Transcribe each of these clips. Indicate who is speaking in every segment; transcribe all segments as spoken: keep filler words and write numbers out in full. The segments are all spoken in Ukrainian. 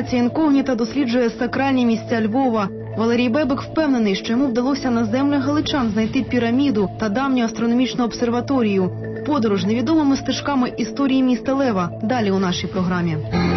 Speaker 1: Операція «Інкогніта» досліджує сакральні місця Львова. Валерій Бебик впевнений, що йому вдалося на землях галичан знайти піраміду та давню астрономічну обсерваторію. Подорож невідомими стежками історії міста Лева. Далі у нашій програмі.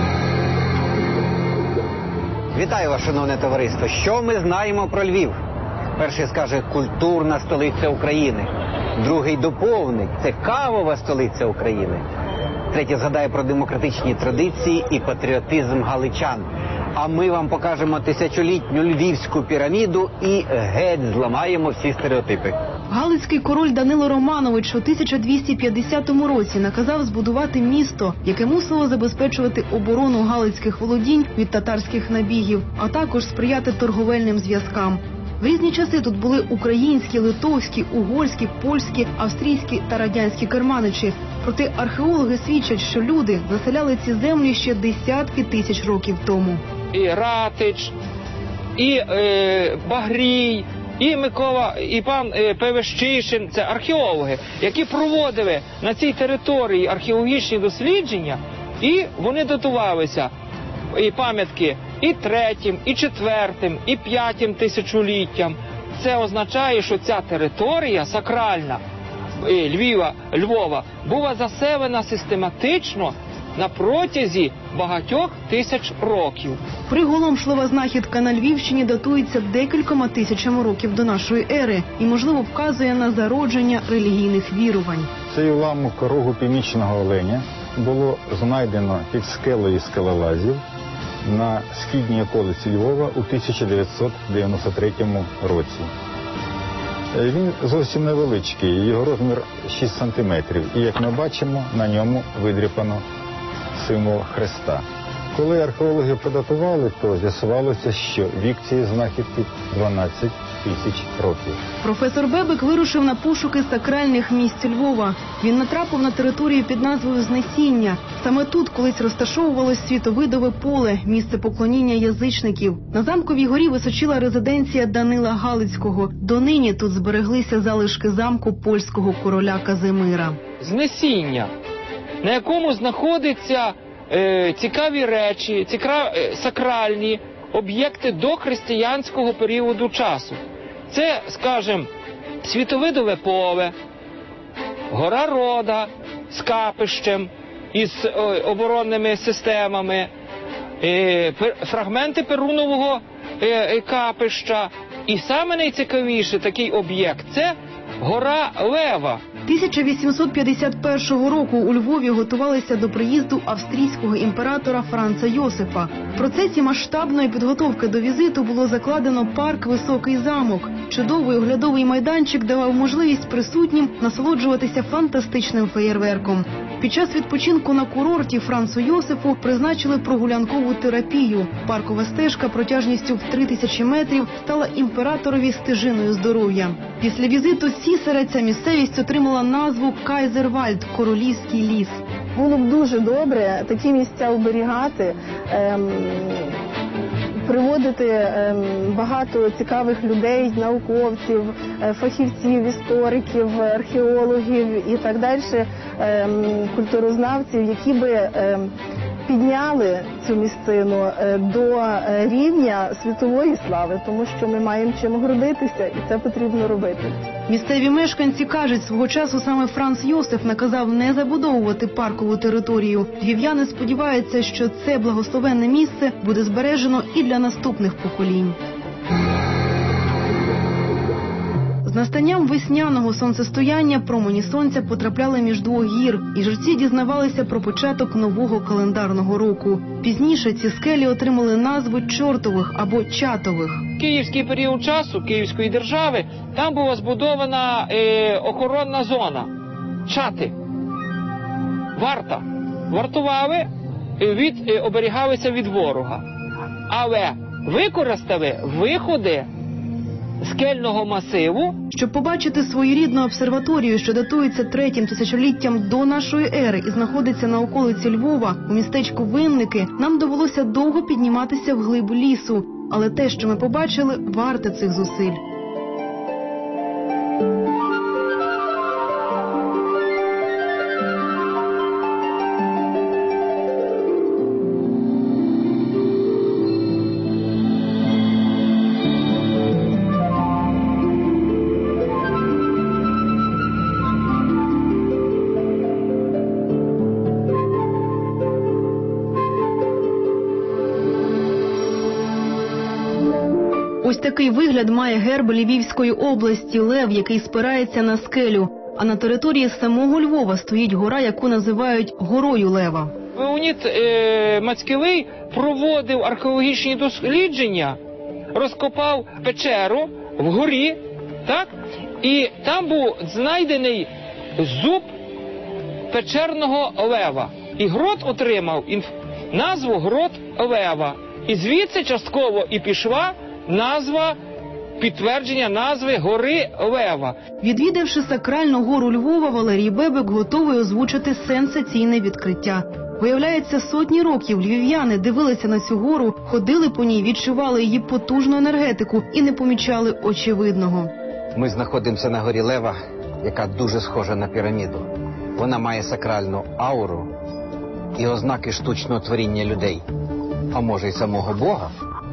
Speaker 2: Вітаю вас, шановне товариство. Що ми знаємо про Львів? Перший скаже – культурна столиця України. Другий доповнить – це кавова столиця України. Третій згадає про демократичні традиції і патріотизм галичан. А ми вам покажемо тисячолітню львівську піраміду і геть зламаємо всі стереотипи.
Speaker 1: Галицький король Данило Романович у тисяча двісті п'ятдесятому році наказав збудувати місто, яке мусило забезпечувати оборону галицьких володінь від татарських набігів, а також сприяти торговельним зв'язкам. В різні часи тут були українські, литовські, угорські, польські, австрійські та радянські керманичі. Проте археологи свідчать, що люди заселяли ці землі ще десятки тисяч років тому.
Speaker 3: І Ратич, і е, Багрій, і Микола, і пан е, Певещишин – це археологи, які проводили на цій території археологічні дослідження, і вони датувалися і пам'ятки і третім, і четвертим, і п'ятим тисячоліттям. Це означає, що ця територія сакральна Львова, Львова була заселена систематично на протязі багатьох тисяч років.
Speaker 1: Приголомшлива знахідка на Львівщині датується декількома тисячами років до нашої ери і, можливо, вказує на зародження релігійних вірувань.
Speaker 4: Цей уламок рогу північного оленя було знайдено під скелею скелелазів на східній околиці Львова у тисяча дев'ятсот дев'яносто третьому році. Він зовсім невеличкий, його розмір шість сантиметрів. І, як ми бачимо, на ньому видріпано символ Хреста. Коли археологи податували, то з'ясувалося, що вік цієї знахідки дванадцять тисяч років.
Speaker 1: Професор Бебик вирушив на пошуки сакральних місць Львова. Він натрапив на територію під назвою Знесіння. Саме тут колись розташовувалось Світовидове поле, місце поклоніння язичників. На Замковій горі височила резиденція Данила Галицького. Донині тут збереглися залишки замку польського короля Казимира.
Speaker 3: Знесіння, на якому знаходяться е, цікаві речі, цікаві, е, сакральні об'єкти до християнського періоду часу. Це, скажімо, Світовидове поле, гора Рода з капищем, із е, оборонними системами, е, пер, фрагменти Перунового е, капища. І саме найцікавіший такий об'єкт – це гора Лева.
Speaker 1: тисяча вісімсот п'ятдесят першого року у Львові готувалися до приїзду австрійського імператора Франца Йосифа. В процесі масштабної підготовки до візиту було закладено парк «Високий замок». Чудовий оглядовий майданчик давав можливість присутнім насолоджуватися фантастичним феєрверком. Під час відпочинку на курорті Францу Йосифу призначили прогулянкову терапію. Паркова стежка протяжністю в три тисячі метрів стала імператорові стежиною здоров'я. Після візиту Цісаря ця місцевість отримала назву Кайзервальд – Королівський ліс.
Speaker 5: Було б дуже добре такі місця оберігати, ем, приводити ем, багато цікавих людей, науковців, фахівців, істориків, археологів і так далі, ем, культурознавців, які би ем, підняли цю місцину до рівня світової слави, тому що ми маємо чим гордитися, і це потрібно робити.
Speaker 1: Місцеві мешканці кажуть, свого часу саме Франц Йосиф наказав не забудовувати паркову територію. Львів'яни сподіваються, що це благословенне місце буде збережено і для наступних поколінь. З настанням весняного сонцестояння промені сонця потрапляли між двох гір, і жерці дізнавалися про початок нового календарного року. Пізніше ці скелі отримали назви Чортових або Чатових.
Speaker 3: Київський період часу Київської держави, там була збудована е, охоронна зона. Чати. Варта. Вартували, від, е, оберігалися від ворога. Але використали виходи скельного масиву.
Speaker 1: Щоб побачити своєрідну обсерваторію, що датується третім тисячоліттям до нашої ери і знаходиться на околиці Львова, у містечку Винники, нам довелося довго підніматися в глиб лісу. Але те, що ми побачили, варте цих зусиль. Ось такий вигляд має герб Львівської області – лев, який спирається на скелю. А на території самого Львова стоїть гора, яку називають Горою Лева.
Speaker 3: Леонід е, Мацькевий проводив археологічні дослідження, розкопав печеру в горі, так? І там був знайдений зуб печерного лева. І грот отримав інф... назву Грот Лева. І звідси частково і пішла назва, підтвердження назви Гори Лева.
Speaker 1: Відвідавши сакральну гору Львова, Валерій Бебек готовий озвучити сенсаційне відкриття. Виявляється, сотні років львів'яни дивилися на цю гору, ходили по ній, відчували її потужну енергетику і не помічали очевидного.
Speaker 2: Ми знаходимося на горі Лева, яка дуже схожа на піраміду. Вона має сакральну ауру і ознаки штучного творіння людей. А може й самого Бога?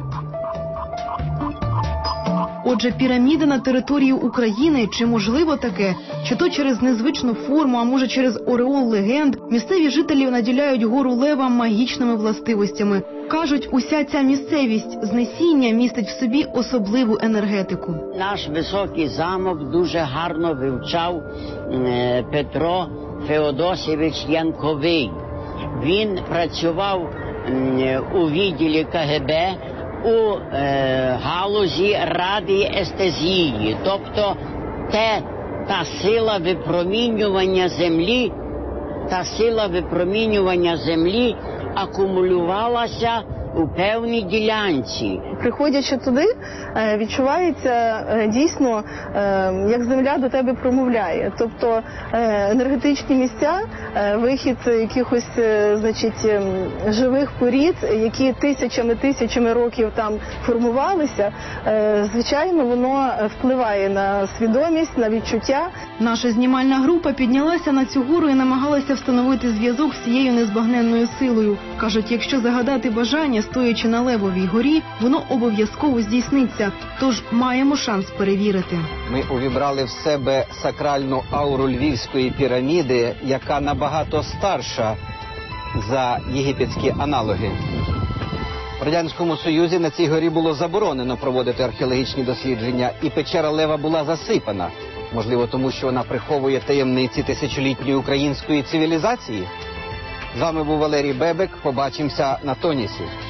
Speaker 1: Отже, піраміда на території України, чи можливо таке? Чи то через незвичну форму, а може через ореол легенд, місцеві жителі наділяють гору Лева магічними властивостями. Кажуть, уся ця місцевість знесіння містить в собі особливу енергетику.
Speaker 6: Наш високий замок дуже гарно вивчав е, Петро Феодосійович Янковий. Він працював е, у відділі Ка Ге Бе у е, галузі радіестезії, тобто те, та сила випромінювання землі, та сила випромінювання землі акумулювалася у певній ділянці.
Speaker 5: Приходячи туди, відчувається дійсно, як земля до тебе промовляє. Тобто енергетичні місця, вихід якихось, значить, живих порід, які тисячами-тисячами років там формувалися, звичайно, воно впливає на свідомість, на відчуття.
Speaker 1: Наша знімальна група піднялася на цю гору і намагалася встановити зв'язок з цією незбагненною силою. Кажуть, якщо загадати бажання, стоячи на Левовій горі, воно обов'язково здійсниться. Тож маємо шанс перевірити.
Speaker 2: Ми увібрали в себе сакральну ауру Львівської піраміди, яка набагато старша за єгипетські аналоги. В Радянському Союзі на цій горі було заборонено проводити археологічні дослідження, і печера Лева була засипана. Можливо, тому що вона приховує таємниці тисячолітньої української цивілізації? З вами був Валерій Бебек. Побачимося на Тонісі.